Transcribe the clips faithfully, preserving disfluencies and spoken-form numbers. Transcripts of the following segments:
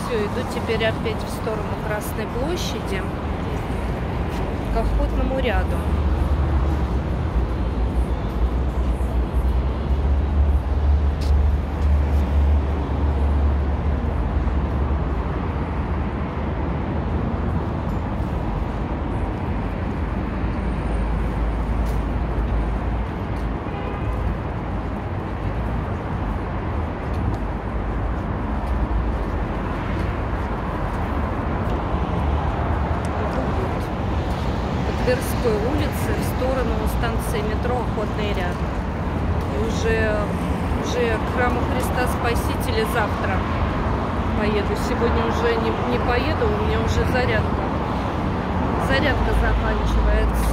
Все, иду теперь опять в сторону Красной площади к охотному ряду. Тверской улицы в сторону станции метро Охотный ряд. И уже, уже к храму Христа Спасителя завтра поеду. Сегодня уже не, не поеду, у меня уже зарядка. Зарядка заканчивается.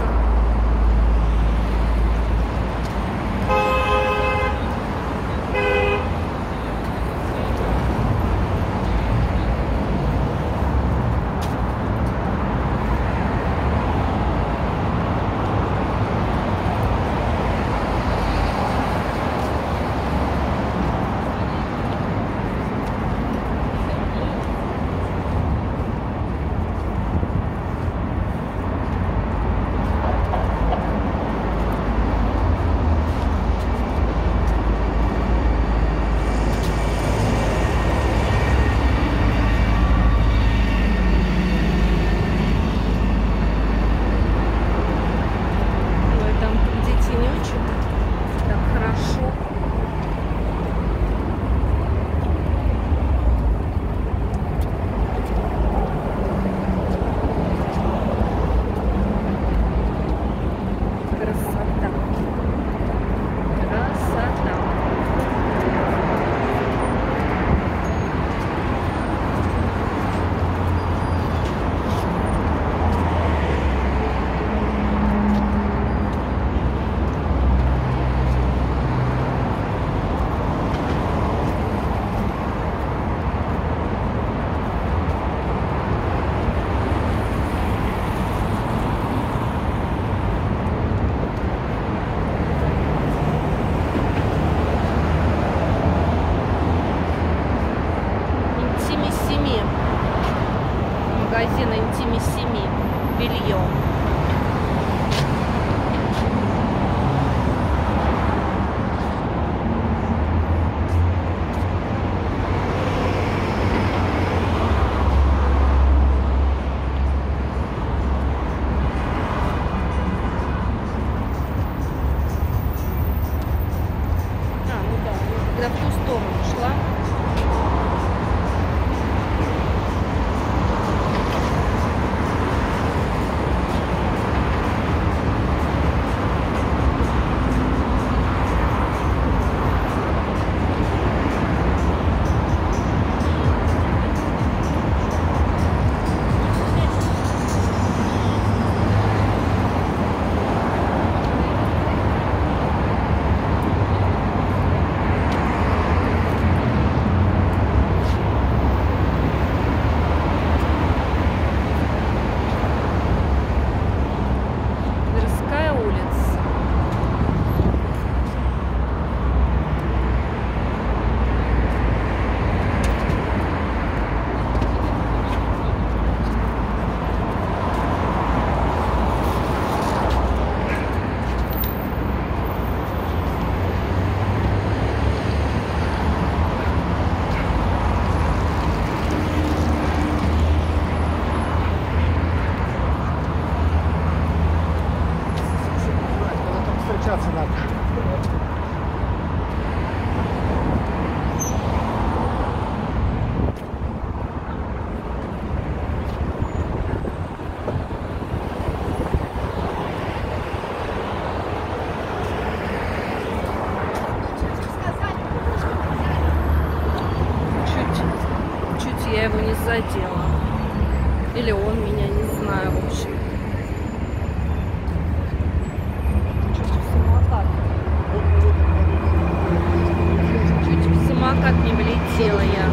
Магазин Интимиссими, белье. А, ну да, когда в ту сторону шла. Надо. Чуть, чуть я его не задела. Или он меня, не знаю, в общем. Чуть в самокат не влетела я.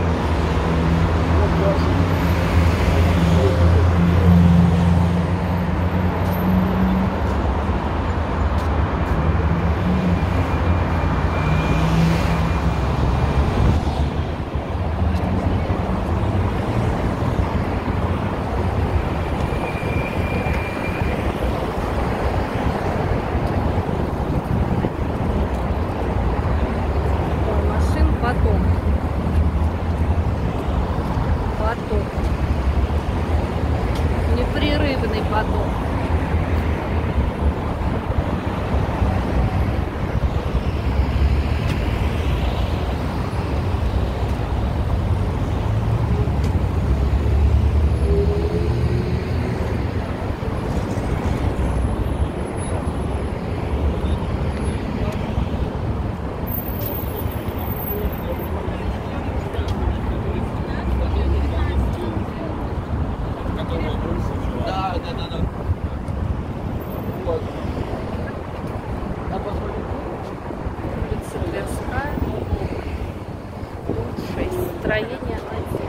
Строение один.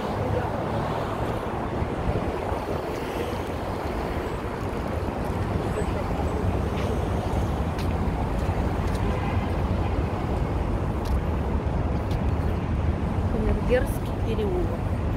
Камергерский переулок.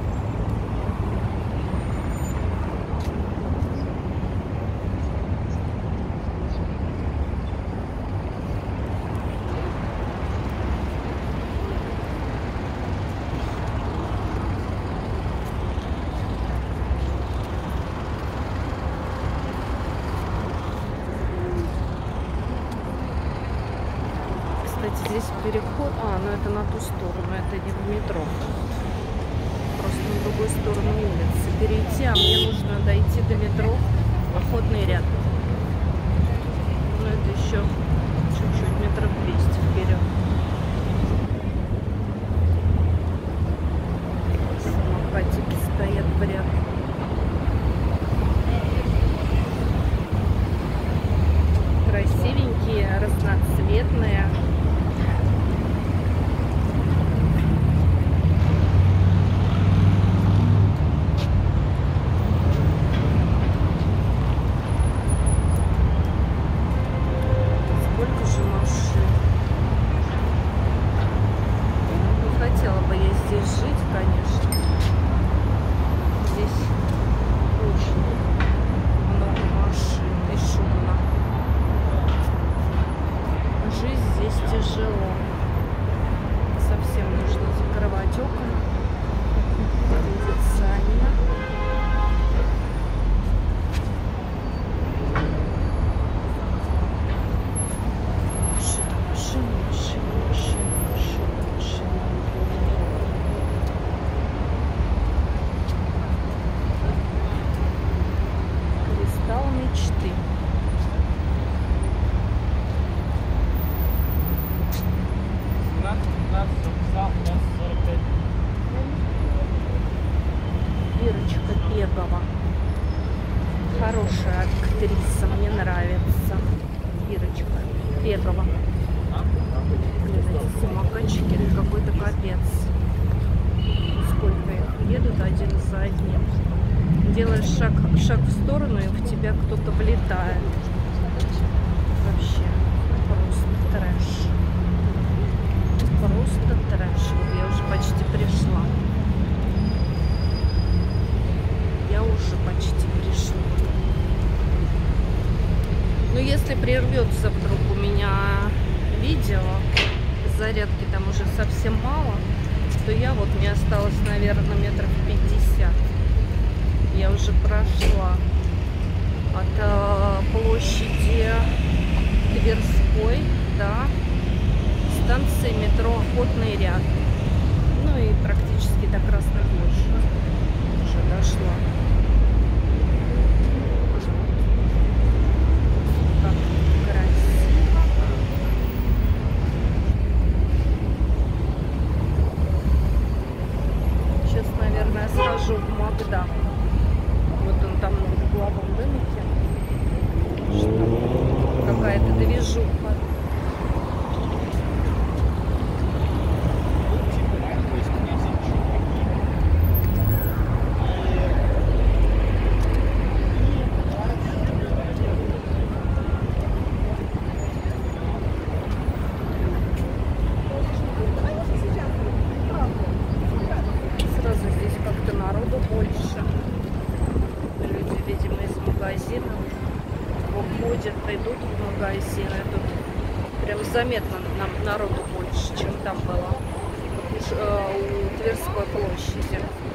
Здесь переход, а, ну это на ту сторону, это не в метро, просто на другую сторону улицы перейти, а мне нужно дойти до метро, охотный ряд, ну это еще чуть-чуть, метров двести вперед. Самокатики стоят в ряд. Красивенькие, разноцветные. Тяжело. Совсем нужно закрывать окна. Кондиционер. Машина, машина, машина, машина, машина, машина. Кристалл мечты. Ирочка Пегова. Хорошая актриса, мне нравится. Ирочка Пегова. Эти самокатчики, это какой-то капец. Сколько их едут один за одним. Делаешь шаг, шаг в сторону, и в тебя кто-то влетает. Вообще просто трэш. Просто трэш. Вот я уже почти пришла. Я уже почти пришла. Но если прервется вдруг у меня видео, зарядки там уже совсем мало, то я вот, мне осталось, наверное, метров пятьдесят. Я уже прошла от э, площади Тверской до станции метро Охотный ряд. Ну и практически до Красной площади уже дошла. Как красиво. Сейчас, наверное, схожу в Магда. Вот он там в угловом домике. Какая-то движуха. Выходят, идут в магазины. Тут прям заметно нам народу больше, чем там было у Тверской площади.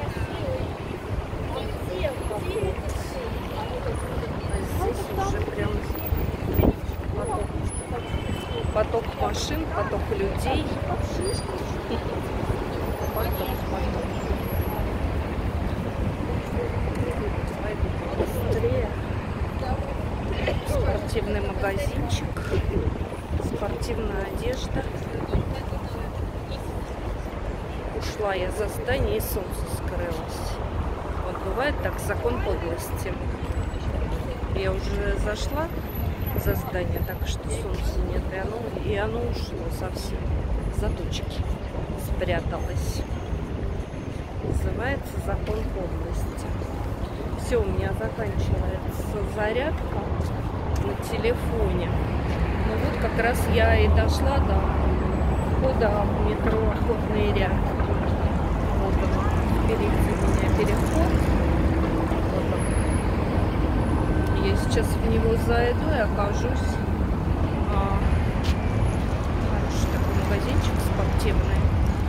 А здесь уже прям поток, поток машин, поток людей. Поток, поток. Быстрее. Спортивный магазинчик, спортивная одежда. Ушла я за здание, и солнце скрылось. Вот бывает так, закон подлости. Я уже зашла за здание, так что солнца нет, и оно, и оно ушло совсем. За тучки спряталось. Называется «Закон подлости». Все, у меня заканчивается зарядка на телефоне. Ну вот как раз я и дошла до входа в метро Охотный ряд. Вот он, впереди меня переход. Вот он. Я сейчас в него зайду и окажусь. А, хороший такой магазинчик спортивный.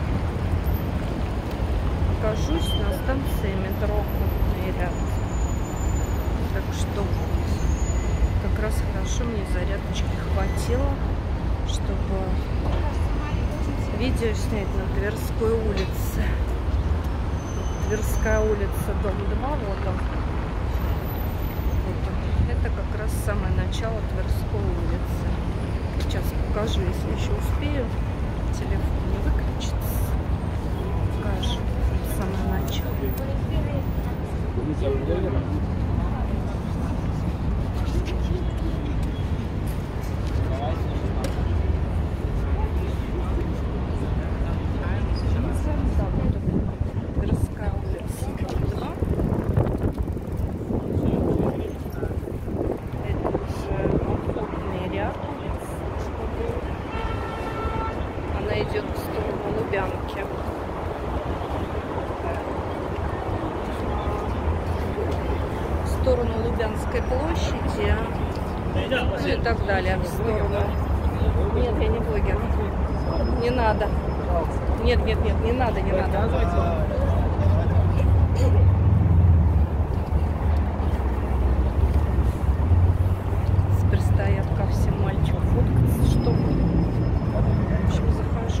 Окажусь на станции метро Охотный ряд. Так что как раз хорошо, мне зарядочки хватило, чтобы видео снять на Тверской улице. Тверская улица, дом два, вот он. Вот он. Это как раз самое начало Тверской улицы. Сейчас покажу, если еще успею. Телефон не выключится. Покажу самое начало. Тверская улица два. Это уже Охотный ряд улица. Она идет в сторону Лубянки. В сторону Лубянской площади. Ну и так далее. В сторону. Нет, я не блогер. Не надо. Нет, нет, нет, не надо, не надо. Теперь стоят ко всем мальчикам фоткаться, что в общем захожу.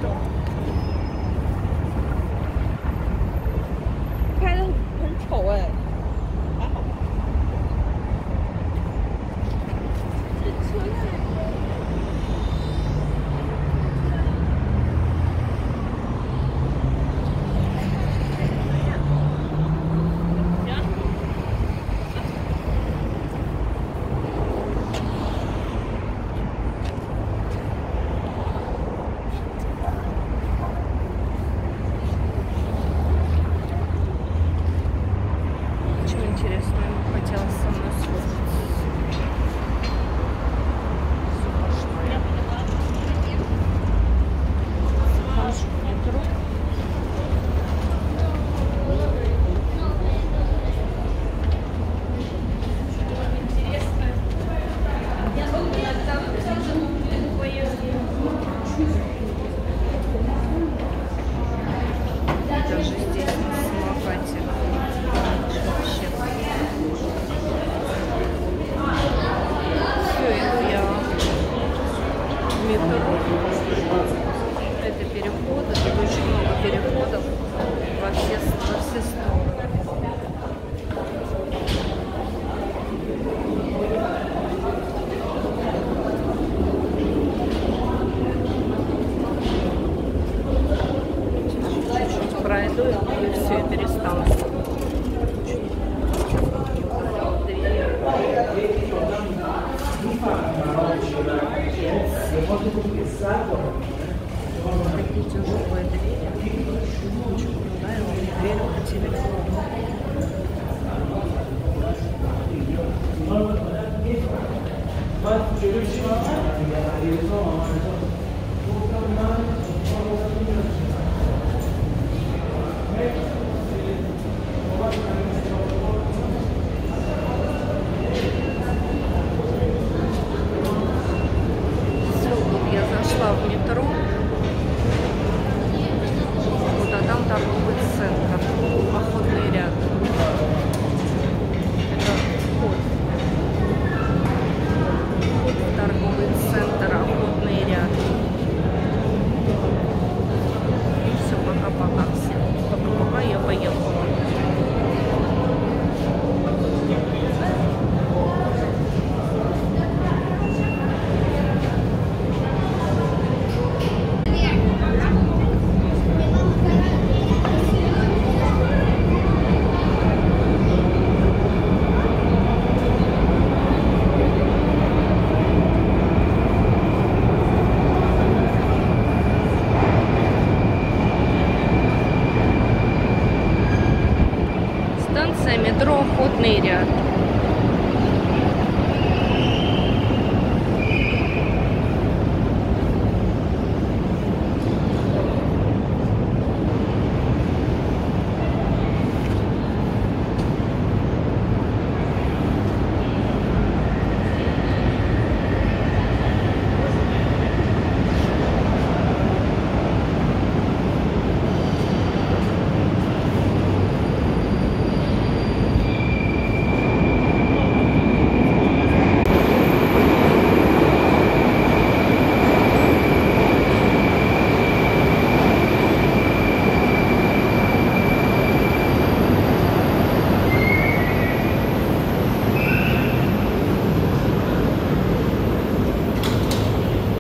Это переходы, тут очень много переходов во все, во все стороны. Чуть-чуть пройду и все, и перестану. Такие тяжелые двери. Да, и дверь по телефону. Я зашла в метро. Вот, а там торговый центр. Охотный ряд. Это вход. Вход в торговый центр Охотный Охотный ряд.